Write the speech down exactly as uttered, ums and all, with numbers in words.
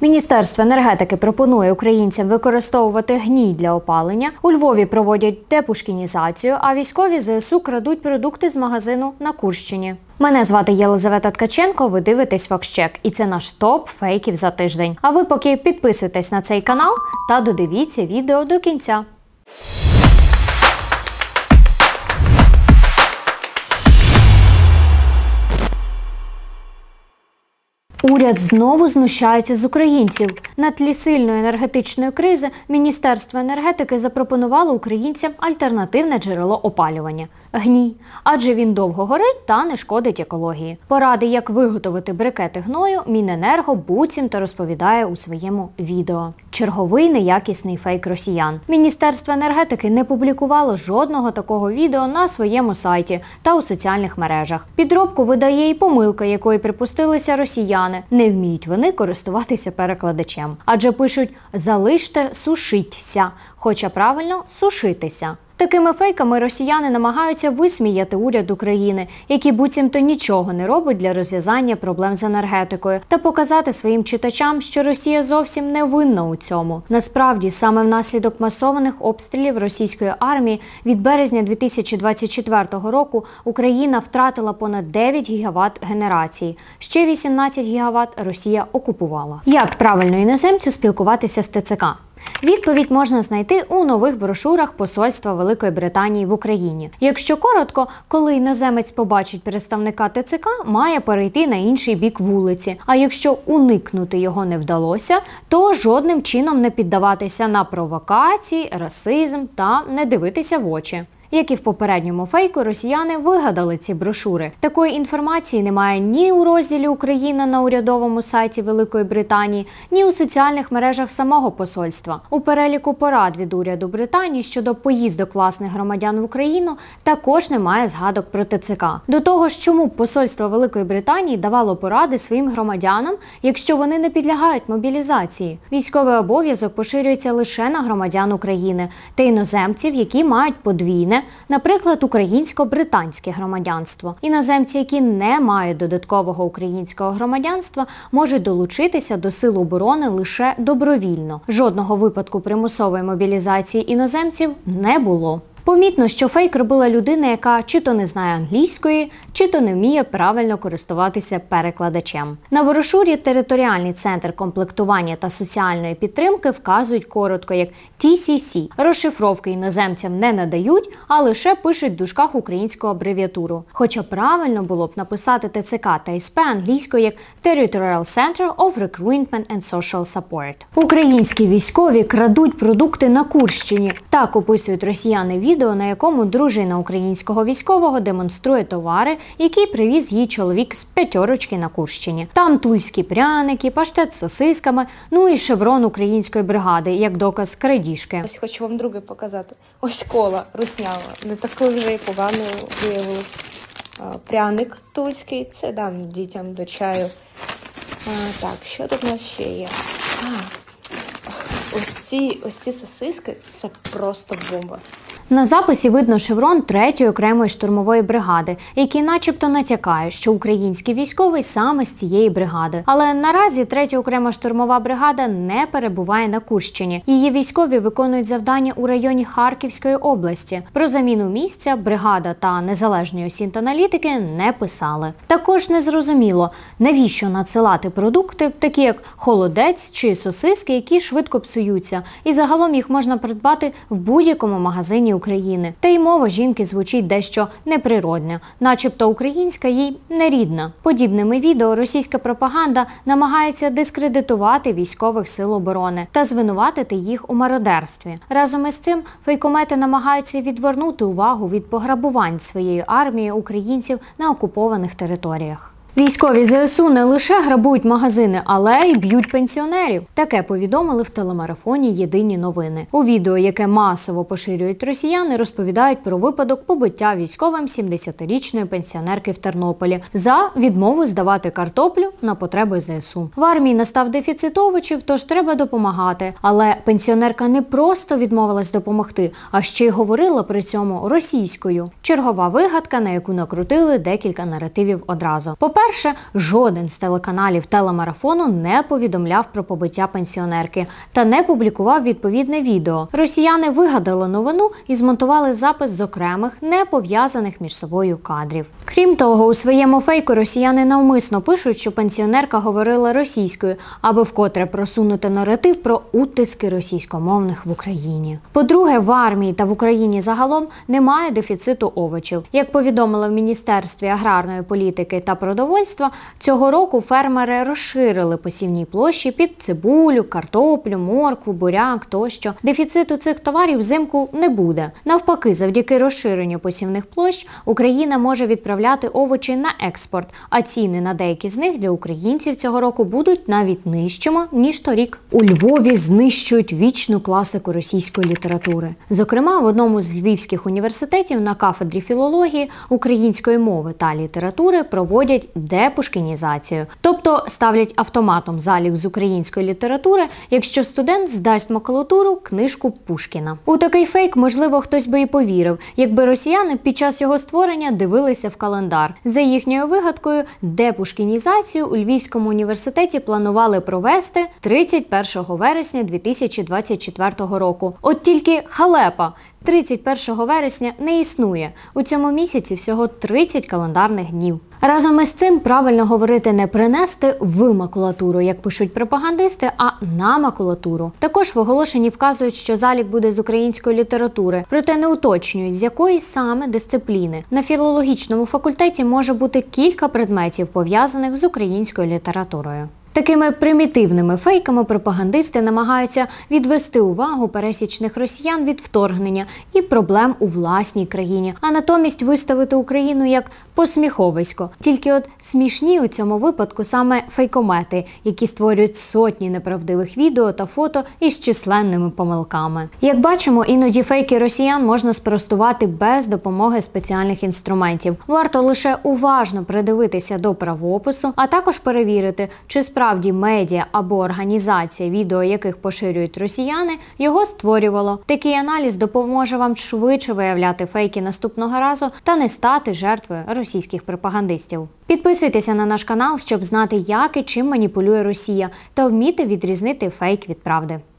Міністерство енергетики пропонує українцям використовувати гній для опалення. У Львові проводять депушкінізацію, а військові ЗСУ крадуть продукти з магазину на Курщині. Мене звати Єлизавета Ткаченко, ви дивитесь «Фактчек» і це наш топ фейків за тиждень. А ви поки підписуйтесь на цей канал та додивіться відео до кінця. Уряд знову знущається з українців. На тлі сильної енергетичної кризи Міністерство енергетики запропонувало українцям альтернативне джерело опалювання – гній. Адже він довго горить та не шкодить екології. Поради, як виготовити брикети гною, Міненерго буцімто розповідає у своєму відео. Черговий неякісний фейк росіян. Міністерство енергетики не публікувало жодного такого відео на своєму сайті та у соціальних мережах. Підробку видає і помилка, якої припустилися росіяни. Не вміють вони користуватися перекладачем. Адже пишуть «залиште сушитися», хоча правильно «сушитися». Такими фейками росіяни намагаються висміяти уряд України, який буцімто нічого не робить для розв'язання проблем з енергетикою, та показати своїм читачам, що Росія зовсім не винна у цьому. Насправді, саме внаслідок масованих обстрілів російської армії від березня дві тисячі двадцять четвертого року Україна втратила понад дев'ять гігават генерації. Ще вісімнадцять гігават Росія окупувала. Як правильно іноземцю спілкуватися з ТЦК? Відповідь можна знайти у нових брошурах Посольства Великої Британії в Україні. Якщо коротко, коли іноземець побачить представника ТЦК, має перейти на інший бік вулиці. А якщо уникнути його не вдалося, то жодним чином не піддаватися на провокації, расизм та не дивитися в очі. Як і в попередньому фейку, росіяни вигадали ці брошури. Такої інформації немає ні у розділі «Україна» на урядовому сайті Великої Британії, ні у соціальних мережах самого посольства. У переліку порад від уряду Британії щодо поїздок власних громадян в Україну також немає згадок про ТЦК. До того ж, чому посольство Великої Британії давало поради своїм громадянам, якщо вони не підлягають мобілізації? Військовий обов'язок поширюється лише на громадян України та іноземців, які мають подвійне, наприклад, українсько-британське громадянство. Іноземці, які не мають додаткового українського громадянства, можуть долучитися до Сил оборони лише добровільно. Жодного випадку примусової мобілізації іноземців не було. Помітно, що фейк робила людина, яка чи то не знає англійської, чи то не вміє правильно користуватися перекладачем. На брошурі Територіальний центр комплектування та соціальної підтримки вказують коротко як Ті Сі Сі. Розшифровки іноземцям не надають, а лише пишуть в дужках українську абревіатуру. Хоча правильно було б написати ТЦК та СП англійською як Territorial Center of Recruitment and Social Support. Українські військові крадуть продукти на Курщині. Так описують росіяни відео, на якому дружина українського військового демонструє товари, які привіз їй чоловік з п'ятерочки на Курщині. Там тульські пряники, паштет з сосисками, ну і шеврон української бригади, як доказ крадіжки. Ось хочу вам друге показати. Ось кола руснява. Не такою вже і поганою виявилось. Пряник тульський, це дам дітям до чаю. А, так, що тут у нас ще є? А, ось ці, ось ці сосиски – це просто бомба. На записі видно шеврон третьої окремої штурмової бригади, який начебто натякає, що український військовий саме з цієї бригади. Але наразі третя окрема штурмова бригада не перебуває на Курщині. Її військові виконують завдання у районі Харківської області. Про заміну місця бригада та незалежні осінт-аналітики не писали. Також незрозуміло, навіщо надсилати продукти, такі як холодець чи сосиски, які швидко псуються, і загалом їх можна придбати в будь-якому магазині України. Та й мова жінки звучить дещо неприродно, начебто українська їй не рідна. Подібними відео російська пропаганда намагається дискредитувати військових сил оборони та звинуватити їх у мародерстві. Разом із цим фейкомети намагаються відвернути увагу від пограбувань своєю армією українців на окупованих територіях. Військові ЗСУ не лише грабують магазини, але й б'ють пенсіонерів. Таке повідомили в телемарафоні «Єдині новини». У відео, яке масово поширюють росіяни, розповідають про випадок побиття військовим сімдесятирічної пенсіонерки в Тернополі за відмову здавати картоплю на потреби ЗСУ. В армії настав дефіцит овочів, тож треба допомагати. Але пенсіонерка не просто відмовилась допомогти, а ще й говорила при цьому російською. Чергова вигадка, на яку накрутили декілька наративів одразу. По-перше, жоден з телеканалів телемарафону не повідомляв про побиття пенсіонерки та не публікував відповідне відео. Росіяни вигадали новину і змонтували запис з окремих, не пов'язаних між собою кадрів. Крім того, у своєму фейку росіяни навмисно пишуть, що пенсіонерка говорила російською, аби вкотре просунути наратив про утиски російськомовних в Україні. По-друге, в армії та в Україні загалом немає дефіциту овочів. Як повідомили в Міністерстві аграрної політики та продовольства, цього року фермери розширили посівні площі під цибулю, картоплю, моркву, буряк тощо. Дефіциту цих товарів взимку не буде. Навпаки, завдяки розширенню посівних площ Україна може відправляти овочі на експорт, а ціни на деякі з них для українців цього року будуть навіть нижчими, ніж торік. У Львові знищують вічну класику російської літератури. Зокрема, в одному з львівських університетів на кафедрі філології, української мови та літератури проводять депушкінізацію. Тобто ставлять автоматом залік з української літератури, якщо студент здасть макулатуру книжку Пушкіна. У такий фейк, можливо, хтось би і повірив, якби росіяни під час його створення дивилися в календар. За їхньою вигадкою, депушкінізацію у Львівському університеті планували провести тридцять першого вересня дві тисячі двадцять четвертого року. От тільки халепа! тридцять першого вересня не існує. У цьому місяці всього тридцять календарних днів. Разом із цим правильно говорити не принести в макулатуру, як пишуть пропагандисти, а на макулатуру. Також в оголошенні вказують, що залік буде з української літератури, проте не уточнюють, з якої саме дисципліни. На філологічному факультеті може бути кілька предметів, пов'язаних з українською літературою. Такими примітивними фейками пропагандисти намагаються відвести увагу пересічних росіян від вторгнення і проблем у власній країні, а натомість виставити Україну як посміховисько. Тільки от смішні у цьому випадку саме фейкомети, які створюють сотні неправдивих відео та фото із численними помилками. Як бачимо, іноді фейки росіян можна спростувати без допомоги спеціальних інструментів. Варто лише уважно придивитися до правопису, а також перевірити, чи справді Справді медіа або організація, відео яких поширюють росіяни, його створювало. Такий аналіз допоможе вам швидше виявляти фейки наступного разу та не стати жертвою російських пропагандистів. Підписуйтеся на наш канал, щоб знати, як і чим маніпулює Росія, та вміти відрізнити фейк від правди.